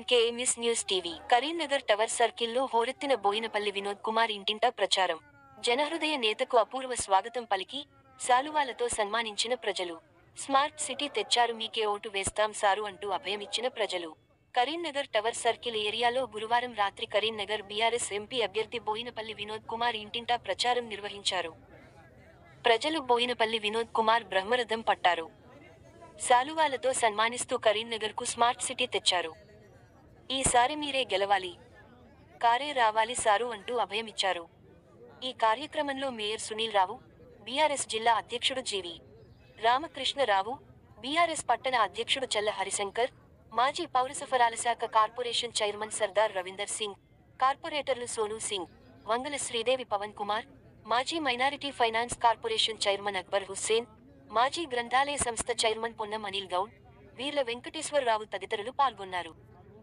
KMS news TV Karimnagar tower సర్కిల్లో హోరెత్తిన బోయినపల్లి వినోద్ కుమార్ ఇంటింటా ప్రచారం. జనహృదయ నేతకు అపూర్వ స్వాగతం పలికి శాలువాలతో సన్మానించిన ప్రజలు. స్మార్ట్ సిటీ తెచ్చారు, మీకే ఓటు వేస్తాం సారు అంటూ అభయమిచ్చిన ప్రజలు. కరీంనగర్ టవర్ సర్కిల్ ఏరియాలో గురువారం రాత్రి కరీంనగర్ బీఆర్ఎస్ ఎంపీ అభ్యర్థి బోయినపల్లి వినోద్ కుమార్ ఇంటింటా ప్రచారం నిర్వహించారు. ప్రజలు బోయినపల్లి వినోద్ కుమార్ బ్రహ్మరథం పట్టారు. శాలువాలతో సన్మానిస్తూ కరీంనగర్కు స్మార్ట్ సిటీ తెచ్చారు. ఈసారి మీరే గెలవాలి, కారే రావాలి సారు అంటూ అభయమిచ్చారు. ఈ కార్యక్రమంలో మేయర్ సునీల్ రావు, బీఆర్ఎస్ జిల్లా అధ్యక్షుడు జీవి రామకృష్ణరావు, బీఆర్ఎస్ పట్టణ అధ్యక్షుడు చల్ల హరిశంకర్, మాజీ పౌరసరఫరాల శాఖ కార్పొరేషన్ చైర్మన్ సర్దార్ రవీందర్ సింగ్, కార్పొరేటర్లు సోనూ సింగ్, వంగల శ్రీదేవి, పవన్ కుమార్, మాజీ minority finance corporation chairman Akbar Hussain, మాజీ గ్రంథాలయ సంస్థ చైర్మన్ పొన్నం అనిల్ గౌడ్, వీర్ల వెంకటేశ్వరరావు తదితరులు పాల్గొన్నారు.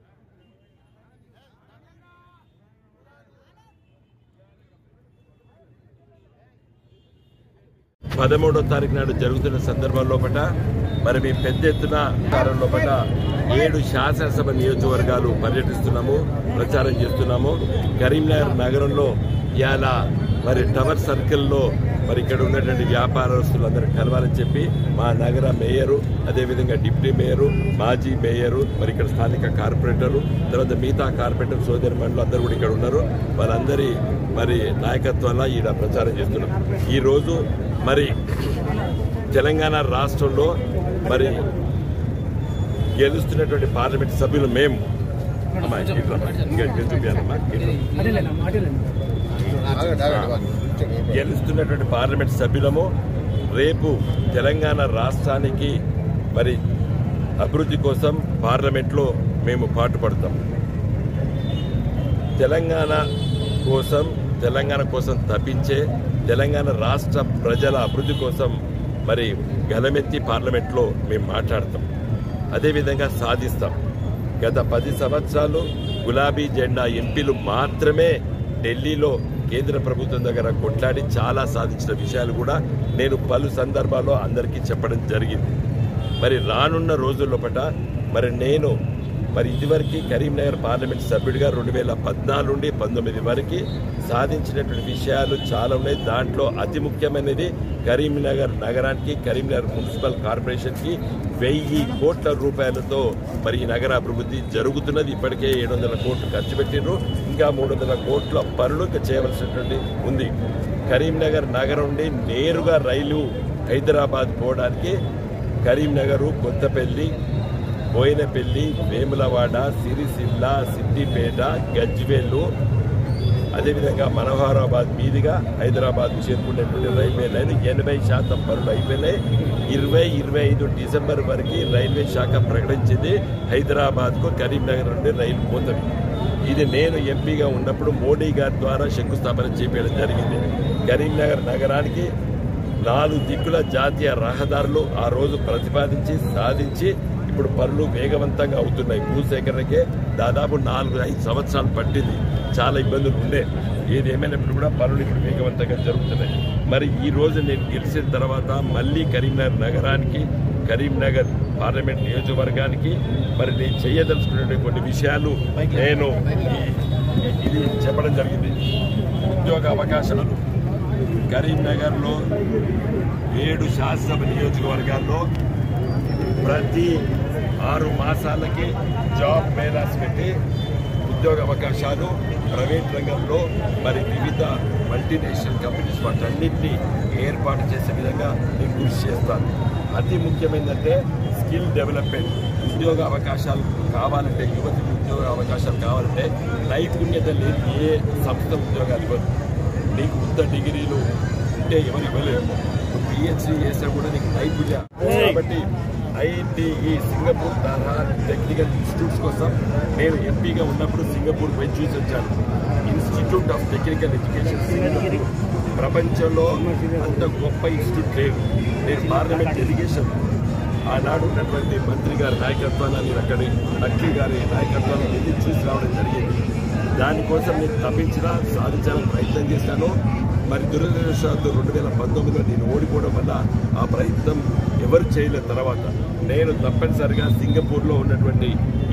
పదమూడో తారీఖు నాడు జరుగుతున్న సందర్భంలో మరి మీ పెద్ద ఎత్తున కాలంలో 7 శాసనసభ నియోజకవర్గాలు పర్యటిస్తున్నాము, ప్రచారం చేస్తున్నాము. కరీంనగర్ నగరంలో ఇవాళ మరి టవర్ సర్కిల్లో మరి ఇక్కడ ఉన్నటువంటి వ్యాపారస్తులందరూ కలవాలని చెప్పి మా నగర మేయరు, అదేవిధంగా డిప్యూటీ మేయరు, మాజీ మేయరు, మరి ఇక్కడ స్థానిక కార్పొరేటరు, తర్వాత మిగతా కార్పొరేటర్ సోదరి మండలు అందరూ కూడా ఇక్కడ ఉన్నారు. వాళ్ళందరి మరి నాయకత్వంలో ఈడ ప్రచారం చేస్తున్నాం. ఈరోజు మరి తెలంగాణ రాష్ట్రంలో మరి గెలుస్తున్నటువంటి పార్లమెంట్ సభ్యులు మేము గెలుస్తున్నటువంటి పార్లమెంట్ సభ్యులము రేపు తెలంగాణ రాష్ట్రానికి మరి అభివృద్ధి కోసం పార్లమెంట్లో మేము పాటుపడతాం. తెలంగాణ కోసం తప్పించే తెలంగాణ రాష్ట్ర ప్రజల అభివృద్ధి కోసం మరి గలమెత్తి పార్లమెంట్లో మేము మాట్లాడతాం, అదేవిధంగా సాధిస్తాం. గత 10 సంవత్సరాలు గులాబీ జెండా ఎంపీలు మాత్రమే ఢిల్లీలో కేంద్ర ప్రభుత్వం దగ్గర కొట్లాడి చాలా సాధించిన విషయాలు కూడా నేను పలు సందర్భాల్లో అందరికీ చెప్పడం జరిగింది. మరి రానున్న రోజుల్లో మరి నేను ఇదివరకు కరీంనగర్ పార్లమెంట్ సభ్యుడిగా 2014 నుండి 19 వరకు సాధించినటువంటి విషయాలు చాలా ఉన్నాయి. దాంట్లో అతి ముఖ్యమైనది కరీంనగర్ నగరానికి, కరీంనగర్ మున్సిపల్ కార్పొరేషన్కి 1000 కోట్ల రూపాయలతో మరి ఈ నగర అభివృద్ధి జరుగుతున్నది. ఇప్పటికే 700 కోట్లు ఖర్చు పెట్టిండ్రు, ఇంకా 300 కోట్ల పనులు చేయవలసినటువంటి ఉంది. కరీంనగర్ నగరం నుండి నేరుగా రైలు హైదరాబాద్ పోవడానికి కరీంనగరు, కొత్తపల్లి, బోయినపల్లి, వేములవాడ, సిరిసిల్ల, సిద్దిపేట, గజ్వేలు, అదేవిధంగా మనోహరాబాద్ మీదుగా హైదరాబాద్ చేరుకునేటువంటి రైల్వే లైన్ 80% పనులు అయిపోయినాయి. 2025 డిసెంబర్ వరకు రైల్వే శాఖ ప్రకటించింది హైదరాబాద్కు కరీంనగర్ నుండి రైలు పోతుంది. ఇది నేను ఎంపీగా ఉన్నప్పుడు మోడీ గారి ద్వారా శంకుస్థాపన చేపట్టడం జరిగింది. కరీంనగర్ నగరానికి 4 దిక్కుల జాతీయ రహదారులు ఆ రోజు ప్రతిపాదించి సాధించి ఇప్పుడు పనులు వేగవంతంగా అవుతున్నాయి. భూసేకరణకే దాదాపు 4-5 సంవత్సరాలు పట్టింది, చాలా ఇబ్బందులు ఉండే. ఏది ఏమైనప్పుడు కూడా పనులు ఇప్పుడు వేగవంతంగా జరుగుతున్నాయి. మరి ఈ రోజు నేను గెలిచిన తర్వాత మళ్ళీ కరీంనగర్ నగరానికి, కరీంనగర్ పార్లమెంట్ నియోజకవర్గానికి మరి నేను చేయదలుచుకునే కొన్ని విషయాలు నేను ఇది చెప్పడం జరిగింది. ఉద్యోగ అవకాశాలు కరీంనగర్లో 7 శాసనసభ నియోజకవర్గాల్లో ప్రతి 6 మాసాలకి జాబ్ మేళాస్ పెట్టి ఉద్యోగ అవకాశాలు ప్రైవేట్ రంగంలో మరి వివిధ మల్టీనేషనల్ కంపెనీస్ వాటన్నింటినీ ఏర్పాటు చేసే విధంగా నేను కృషి చేస్తాను. అతి ముఖ్యమైనదంటే స్కిల్ డెవలప్మెంట్. ఉద్యోగ అవకాశాలు కావాలంటే, యువతికి ఉద్యోగ అవకాశాలు కావాలంటే నైపుణ్యత లేని ఏ సంస్థ ఉద్యోగాలు ఇవ్వదు. నీకు ఉత్త డిగ్రీలు ఉంటే ఎవరు ఇవ్వలేరు. పిహెచ్డీ చేసినా కూడా నీకు నైపుణ్యం. కాబట్టి IITE సింగపూర్ తరహా టెక్నికల్ ఇన్స్టిట్యూట్స్ కోసం నేను ఎంపీగా ఉన్నప్పుడు సింగపూర్ పోయి చూసి వచ్చాను. Institute of Technical Education Singapore ప్రపంచంలో అంత గొప్ప ఇన్స్టిట్యూట్ లేదు. నేను పార్లమెంట్ డెలిగేషన్ ఆనాడు ఉన్నటువంటి మంత్రి గారి నాయకత్వాన్ని, నేను అక్కడి నక్లీ గారి నాయకత్వాన్ని వెళ్ళి చూసి రావడం జరిగింది. దానికోసం నేను తప్పించినా సాధించాలని ప్రయత్నం చేశాను. మరి దురదృష్టవశాత్తు 2019లో నేను ఓడిపోవడం వల్ల ఆ ప్రయత్నం ఎవరు చేయలేదు. తర్వాత నేను తప్పనిసరిగా సింగపూర్లో ఉన్నటువంటి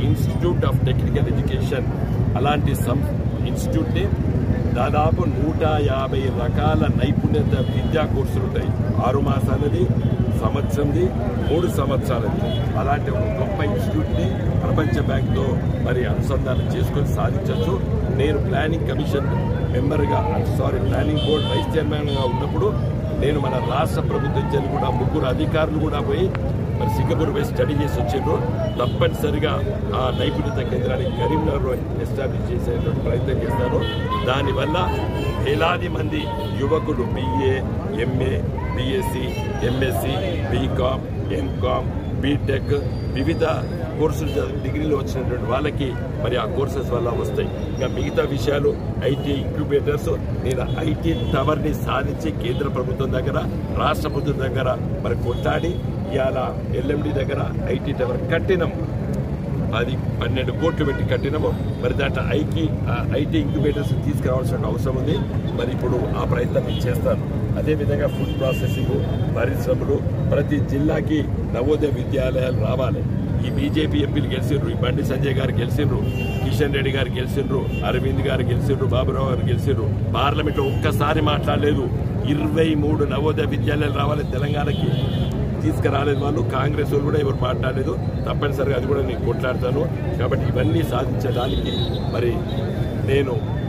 ఇన్స్టిట్యూట్ ఆఫ్ టెక్నికల్ ఎడ్యుకేషన్ అలాంటి ఇన్స్టిట్యూట్ని దాదాపు 150 రకాల నైపుణ్యత విద్యా కోర్సులు ఉంటాయి. 6 మాసాలది, సంవత్సరంది, 3 సంవత్సరాలది. అలాంటి ఒక గొప్ప ఇన్స్టిట్యూట్ని ప్రపంచ బ్యాంక్తో మరి అనుసంధానం చేసుకొని సాధించవచ్చు. నేను ప్లానింగ్ కమిషన్ మెంబర్గా ప్లానింగ్ బోర్డ్ వైస్ చైర్మన్గా ఉన్నప్పుడు నేను మన రాష్ట్ర ప్రభుత్వం చెల్లి కూడా 3 అధికారులు కూడా పోయి మరి సింగపూర్ పోయి స్టడీ చేసి వచ్చారు. తప్పనిసరిగా ఆ నైపుణ్యత కేంద్రాన్ని కరీంనగర్లో ఎస్టాబ్లిష్ చేసేటువంటి ప్రయత్నం చేస్తారు. దానివల్ల వేలాది మంది యువకులు BA, MA, BSc, MSc, BCom, MCom, BTech వివిధ కోర్సులు డిగ్రీలో వచ్చినటువంటి వాళ్ళకి మరి ఆ కోర్సెస్ వల్ల వస్తాయి. ఇంకా మిగతా విషయాలు IT ఇంక్యుబేటర్స్, నేను IT టవర్ని సాధించి కేంద్ర ప్రభుత్వం దగ్గర, రాష్ట్ర ప్రభుత్వం దగ్గర మరి కొట్లాడి ఇవాళ LMD దగ్గర IT టవర్ కట్టినాం. అది 12 కోట్లు పెట్టి కట్టినాము. మరి దాంట్లో IT ఇంక్యుబేటర్స్ తీసుకురావాల్సిన అవసరం ఉంది. మరి ఇప్పుడు ఆ ప్రయత్నం చేస్తాను. అదేవిధంగా ఫుడ్ ప్రాసెసింగ్, పరిశ్రమలు, ప్రతి జిల్లాకి నవోదయ విద్యాలయాలు రావాలి. ఈ బీజేపీ ఎంపీలు గెలిచిండ్రు, ఈ బండి సంజయ్ గారు గెలిచిండ్రు, కిషన్ రెడ్డి గారు గెలిచిండ్రు, అరవింద్ గారు గెలిచిండ్రు, బాబురావు గారు గెలిచిండ్రు. పార్లమెంట్లో ఒక్కసారి మాట్లాడలేదు. 23 నవోదయ విద్యాలయాలు రావాలి తెలంగాణకి, తీసుకురాలేదు వాళ్ళు. కాంగ్రెస్ వాళ్ళు కూడా ఎవరు మాట్లాడలేదు. తప్పనిసరిగా అది కూడా నేను కొట్లాడతాను. కాబట్టి ఇవన్నీ సాధించడానికి మరి నేను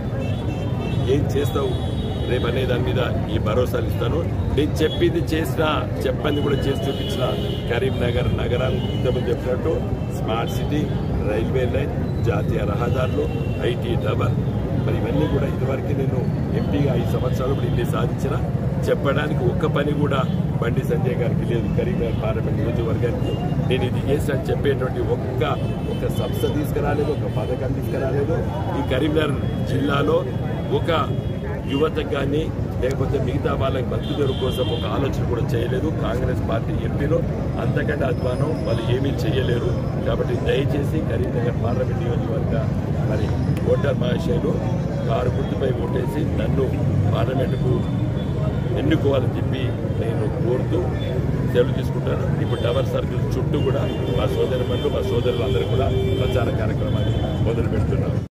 ఏం చేస్తావు రేపు అనే దాని మీద ఈ భరోసాలు ఇస్తాను. నేను చెప్పింది చేసినా, చెప్పంది కూడా చేసి చూపించిన కరీంనగర్ నగరాన్ని ఇంతకుముందు చెప్పినట్టు స్మార్ట్ సిటీ, రైల్వే లైన్, జాతీయ రహదారులు, IT టవర్, మరి ఇవన్నీ కూడా ఇదివరకు నేను ఎంపీగా 5 సంవత్సరాలు కూడా ఇన్ని సాధించిన. చెప్పడానికి ఒక్క పని కూడా బండి సంజయ్ గారికి లేదు. కరీంనగర్ పార్లమెంట్ నియోజకవర్గానికి నేను ఇది చేసిన చెప్పేటువంటి ఒక్క సంస్థ తీసుకురాలేదు, ఒక పథకం తీసుకురాలేదు. ఈ కరీంనగర్ జిల్లాలో ఒక యువతకు కానీ లేకపోతే మిగతా వాళ్ళకి బతుకుదెరువు కోసం ఒక ఆలోచన కూడా చేయలేదు. కాంగ్రెస్ పార్టీ ఎంపీలో అంతకంటే అధ్వానం వాళ్ళు ఏమీ చేయలేరు. కాబట్టి దయచేసి కరీంనగర్ పార్లమెంట్ నియోజకవర్గ మరి ఓటర్ మహాశయులు కారు గుర్తుపై ఓటేసి నన్ను పార్లమెంటుకు ఎన్నుకోవాలని చెప్పి నేను కోరుతూ సెలవు తీసుకుంటాను. ఇప్పుడు టవర్ సర్కిల్ చుట్టూ కూడా మా సోదరులు, మా సోదరులందరూ కూడా ప్రచార కార్యక్రమాన్ని మొదలు పెడుతున్నారు.